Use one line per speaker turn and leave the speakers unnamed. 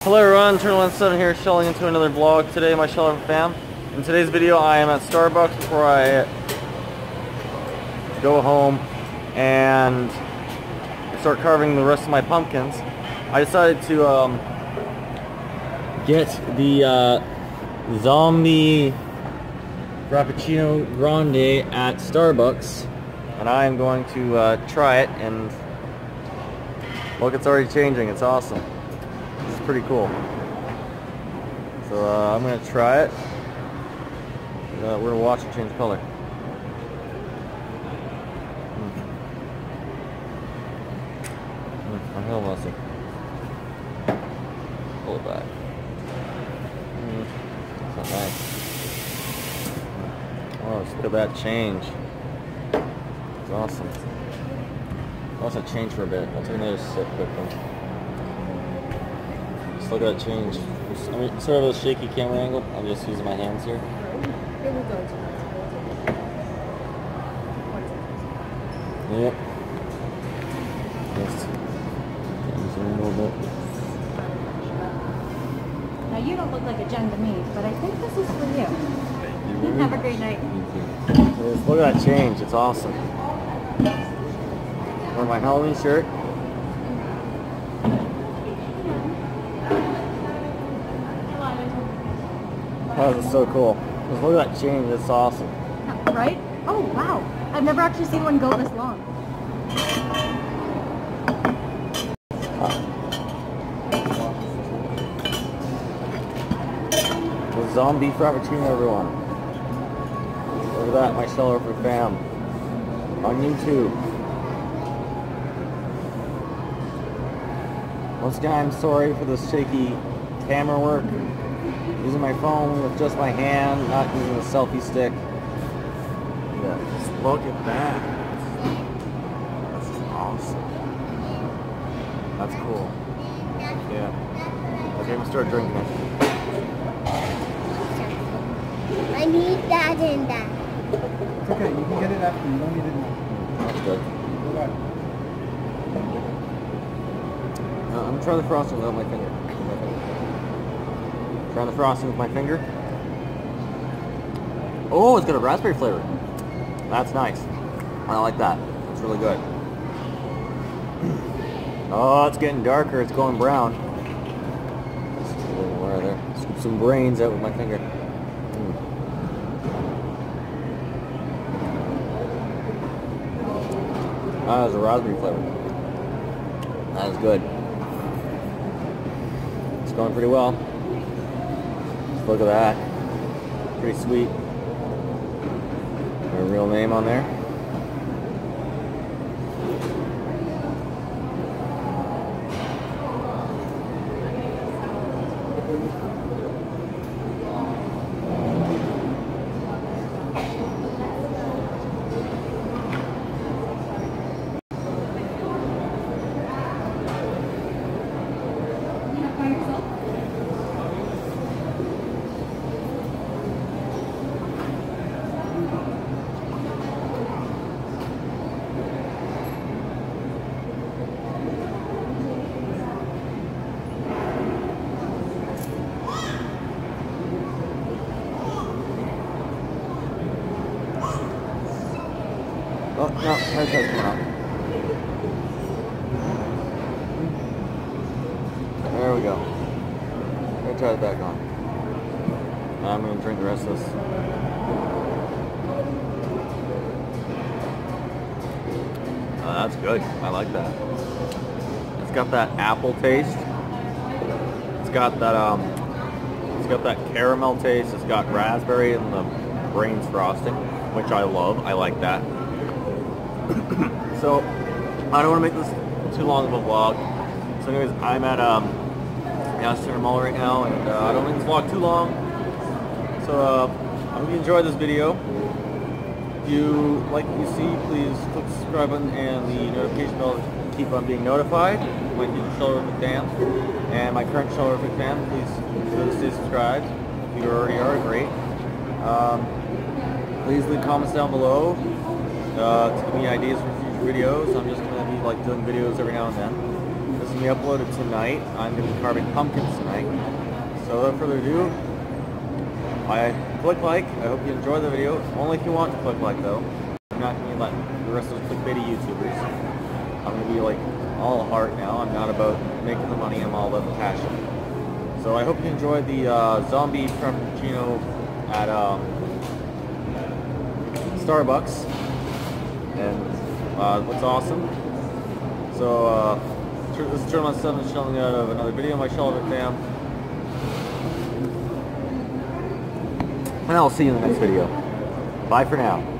Hello everyone, Turtle17 here, shelling into another vlog. Today, my Sheller fam. In today's video, I am at Starbucks before I go home and start carving the rest of my pumpkins. I decided to get the zombie frappuccino grande at Starbucks, and I am going to try it. And look, it's already changing. It's awesome. This is pretty cool. So I'm gonna try it. We're gonna watch it change color. I'm hell messy. Pull it back. That's not nice. Oh, look at that change. It's awesome. I'll also change for a bit. I'll take another sip quickly. Just look at that change. I mean, sort of a shaky camera angle. I'm just using my hands here. Yep. Just zoom a little bit.
Now you don't look like a gem to me, but I think this is for you. Have a great night.
Just look at that change. It's awesome. Wear my Halloween shirt. Oh, this is so cool. Just look at that change. It's awesome.
Right? Oh, wow. I've never actually seen one go this long.
The zombie frappuccino, everyone. Look at that, my Sheller fam. On YouTube. Once again, I'm sorry for the shaky camera work. Using my phone with just my hand, not using a selfie stick. Yeah, just look at that. That's awesome. That's cool. Yeah. Okay, I'm gonna start drinking it.
I need that and that.
It's okay, you can get it after. You don't need it now.
That's good. I'm gonna try the frosting without my finger. Try the frosting with my finger. Oh, it's got a raspberry flavor. That's nice. I like that. It's really good. Oh, it's getting darker. It's going brown. Just a little more there. Scoop some brains out with my finger. That is a raspberry flavor. That is good. It's going pretty well. Just look at that. Pretty sweet. Our real name on there. Oh, no, haircut's coming out. There we go. I'm going to try it back on. I'm going to drink the rest of this. That's good. I like that. It's got that apple taste. It's got that caramel taste. It's got raspberry and the brains frosting, which I love. I like that. So, I don't want to make this too long of a vlog. So anyways, I'm at Astor Mall right now, and I don't make this vlog too long. So, I hope you enjoyed this video. If you like what you see, please click the subscribe button and the notification bell to keep on being notified. My future Sheller fam and my current Sheller fam, please stay subscribed. If you already are, great. Please leave comments down below to give me ideas for future videos. I'm just going to be like doing videos every now and then. This is going to be uploaded tonight. I'm going to be carving pumpkins tonight. So without further ado, click like. I hope you enjoy the video. Only if you want to click like though. I'm not going to let the rest of the clickbaity YouTubers. I'm going to be like all heart now. I'm not about making the money. I'm all about the passion. So I hope you enjoyed the zombie frappuccino at Starbucks. And what's awesome. So this is Journalist 7 showing out of another video, my Shelter fam. And I'll see you in the next video. Bye for now.